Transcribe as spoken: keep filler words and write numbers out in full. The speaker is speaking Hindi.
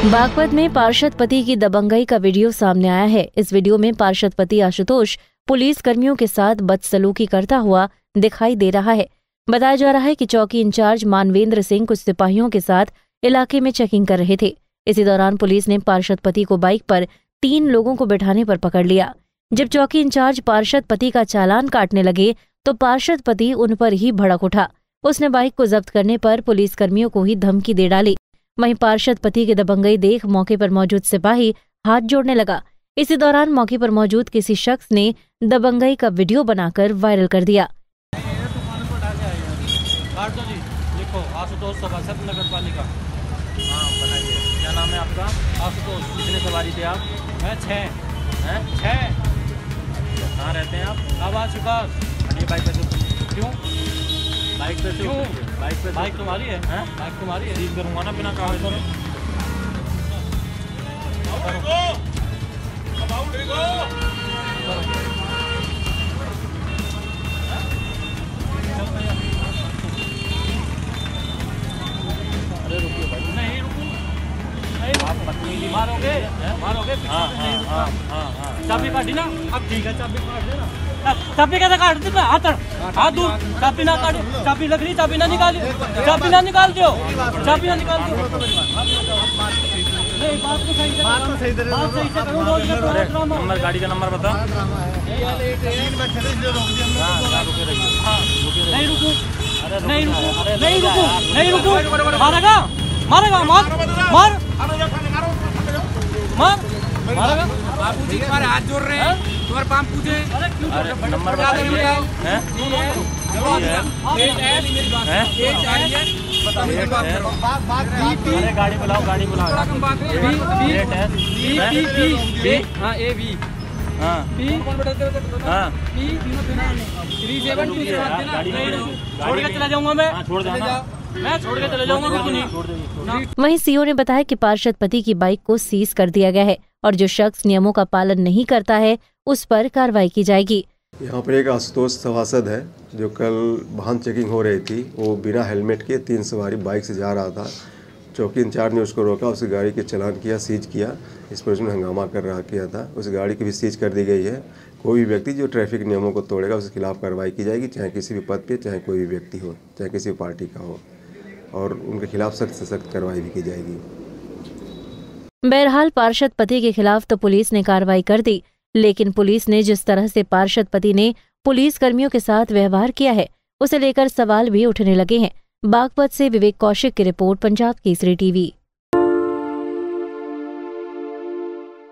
बागपत में पार्षद पति की दबंगई का वीडियो सामने आया है। इस वीडियो में पार्षद पति आशुतोष पुलिस कर्मियों के साथ बदसलूकी करता हुआ दिखाई दे रहा है। बताया जा रहा है कि चौकी इंचार्ज मानवेंद्र सिंह कुछ सिपाहियों के साथ इलाके में चेकिंग कर रहे थे। इसी दौरान पुलिस ने पार्षद पति को बाइक पर तीन लोगों को बिठाने पर पकड़ लिया। जब चौकी इंचार्ज पार्षद पति का चालान काटने लगे तो पार्षद पति उन पर ही भड़क उठा। उसने बाइक को जब्त करने पर पुलिस कर्मियों को ही धमकी दे डाली। वहीं पार्षद पति की दबंगई देख मौके पर मौजूद सिपाही हाथ जोड़ने लगा। इसी दौरान मौके पर मौजूद किसी शख्स ने दबंगई का वीडियो बनाकर वायरल कर दिया। लिखो आशुतोष सभासद नगर पालिका। हाँ बनाइए। क्या नाम है आपका? आशुतोष। कितने सवारी थे आप? मैं छः। हैं छः? कहाँ रहते हैं आप? आवाज विकास। ये बाइक पे तो क्यों? बाइक पे क्यों? बाइक पे बाइक तुम्हारी है? हैं? बाइक तुम्हारी है? सीज करूँगा ना बिना कागज के। अरे रुकिए भाई। नहीं रुको। आप बदतमीजी मारोगे? मारोगे? हाँ हाँ हाँ हाँ हाँ। चाबी काटी ना? अब ठीक है चाबी काट देना। चाबी कैसे काट दी? हाथ हाथ दूर। चाबी ना काटी। चाबी लग रही, चाबी ना निकाली। चाबी ना निकाल दो। चाबी ना निकाल दो। नहीं बात तो सही है। बात तो सही है। बात सही से करो। नंबर गाड़ी का नंबर बता। नहीं रुको। नहीं रुको। नहीं रुको। नहीं रुको। मारेगा? मारेगा? मार मार मार मारेगा? बाबूजी तुम्हारे हाथ जोड़ रहे हैं, तुम्हारे पाम पूछे। नंबर बताइए। अरे गाड़ी बुलाओ, गाड़ी बुलाओ। हाँ ए वी हाँ हाँ छोड़ के चला जाऊंगा मैं। छोड़ जाना। मैं छोड़ के चले जाऊंगा। नहीं। वहीं सीओ ने बताया कि पार्षद पति की बाइक को सीज कर दिया गया है और जो शख्स नियमों का पालन नहीं करता है उस पर कार्रवाई की जाएगी। यहाँ पर एक आशुतोष सभासद है जो कल वाहन चेकिंग हो रही थी। वो बिना हेलमेट के तीन सवारी बाइक से जा रहा था। चौकी इंचार्ज ने उसको रोका, उसकी गाड़ी के चालान किया, सीज किया। इस पर उसने हंगामा कर रहा किया था। उस गाड़ी की भी सीज कर दी गई है। कोई भी व्यक्ति जो ट्रैफिक नियमों को तोड़ेगा उसके खिलाफ कार्रवाई की जाएगी, चाहे किसी भी पद पे, चाहे कोई भी व्यक्ति हो, चाहे किसी भी पार्टी का हो, और उनके खिलाफ सख्त से सख्त कार्रवाई भी की जाएगी। बहरहाल पार्षद पति के खिलाफ तो पुलिस ने कार्रवाई कर दी, लेकिन पुलिस ने जिस तरह से पार्षद पति ने पुलिस कर्मियों के साथ व्यवहार किया है उसे लेकर सवाल भी उठने लगे हैं। बागपत से विवेक कौशिक की रिपोर्ट, पंजाब केसरी टीवी।